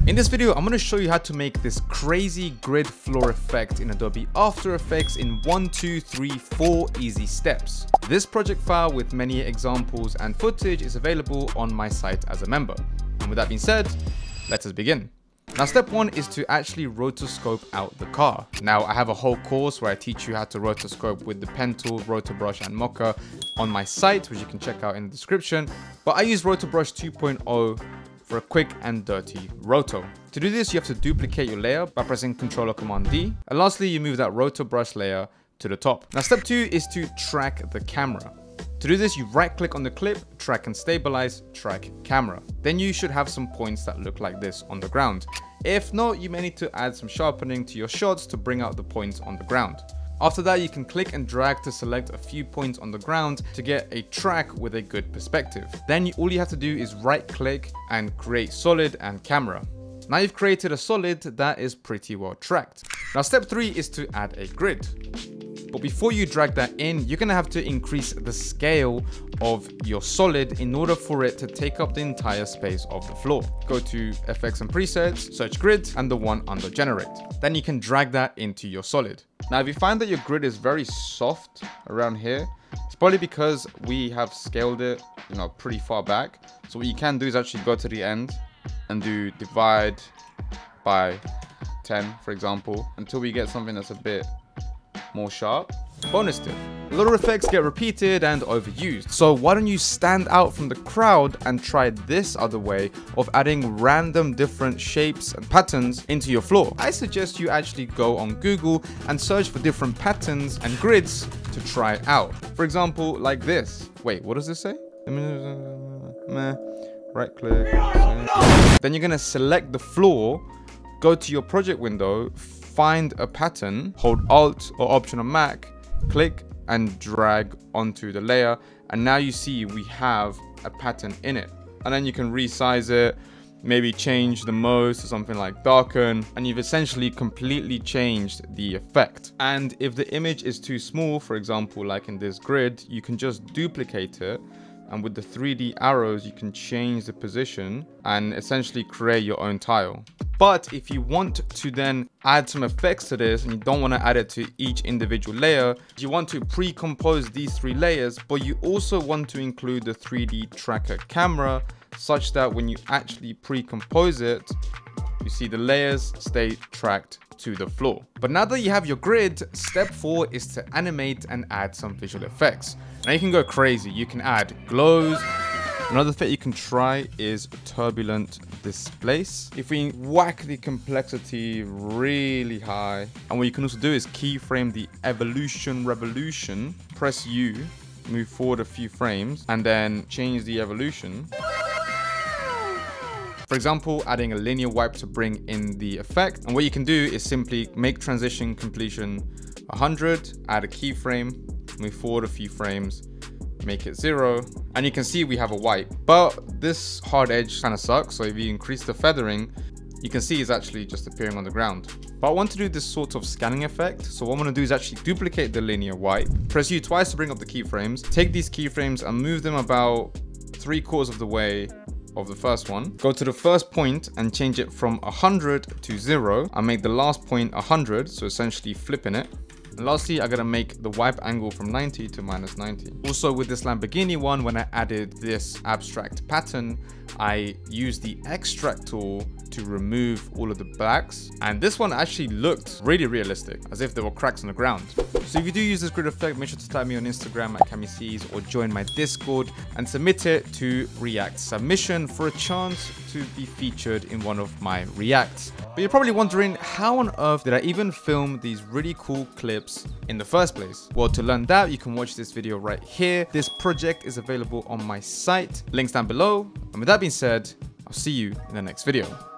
In this video, I'm going to show you how to make this crazy grid floor effect in Adobe After Effects in 1, 2, 3, 4 easy steps. This project file with many examples and footage is available on my site as a member. And with that being said, let us begin. Now, step 1 is to actually rotoscope out the car. Now, I have a whole course where I teach you how to rotoscope with the pen tool, roto brush and mocha on my site, which you can check out in the description. But I use roto brush 2.0 for a quick and dirty roto. To do this, you have to duplicate your layer by pressing Ctrl or Command D. And lastly, you move that roto brush layer to the top. Now, step 2 is to track the camera. To do this, you right click on the clip, track and stabilize, track camera. Then you should have some points that look like this on the ground. If not, you may need to add some sharpening to your shots to bring out the points on the ground. After that, you can click and drag to select a few points on the ground to get a track with a good perspective. Then all you have to do is right click and create solid and camera. Now you've created a solid that is pretty well tracked. Now step 3 is to add a grid. But before you drag that in, you're gonna have to increase the scale of your solid in order for it to take up the entire space of the floor. Go to Effects and Presets, search Grid, and the one under Generate. Then you can drag that into your solid. Now, if you find that your grid is very soft around here, it's probably because we have scaled it, pretty far back. So what you can do is actually go to the end and do divide by 10, for example, until we get something that's a bit more sharp. Bonus tip: a lot of effects get repeated and overused, so why don't you stand out from the crowd and try this other way of adding random different shapes and patterns into your floor. I suggest you actually go on Google and search for different patterns and grids to try out. For example, like this. Wait, what does this say? Right click. Then you're gonna select the floor, go to your project window, find a pattern, hold Alt or Option on Mac, click and drag onto the layer, and now you see we have a pattern in it. And then you can resize it, maybe change the mode to something like darken, and you've essentially completely changed the effect. And if the image is too small, for example, like in this grid, you can just duplicate it, and with the 3D arrows, you can change the position and essentially create your own tile. But if you want to then add some effects to this and you don't want to add it to each individual layer, you want to pre-compose these 3 layers, but you also want to include the 3D tracker camera such that when you actually pre-compose it, you see the layers stay tracked to the floor. But now that you have your grid, step 4 is to animate and add some visual effects. Now you can go crazy. You can add glows. Another thing you can try is turbulent displace. If we whack the complexity really high, and what you can also do is keyframe the evolution revolution, press U, move forward a few frames, and then change the evolution. For example, adding a linear wipe to bring in the effect. And what you can do is simply make transition completion 100, add a keyframe, move forward a few frames, make it 0, and you can see we have a wipe. But this hard edge kind of sucks, so if you increase the feathering, you can see it's actually just appearing on the ground. But I want to do this sort of scanning effect, so what I'm going to do is actually duplicate the linear wipe, press U twice to bring up the keyframes, take these keyframes and move them about 3/4 of the way of the first one. Go to the first point and change it from 100 to 0 and make the last point 100, so essentially flipping it. And lastly, I gotta make the wipe angle from 90 to -90. Also with this Lamborghini one, when I added this abstract pattern, I used the extract tool to remove all of the blacks. And this one actually looked really realistic, as if there were cracks on the ground. So if you do use this grid effect, make sure to tag me on Instagram at CamiC's or join my Discord and submit it to React Submission for a chance to be featured in one of my reacts. But you're probably wondering, how on earth did I even film these really cool clips in the first place? Well, to learn that, you can watch this video right here. This project is available on my site, links down below. And with that being said, I'll see you in the next video.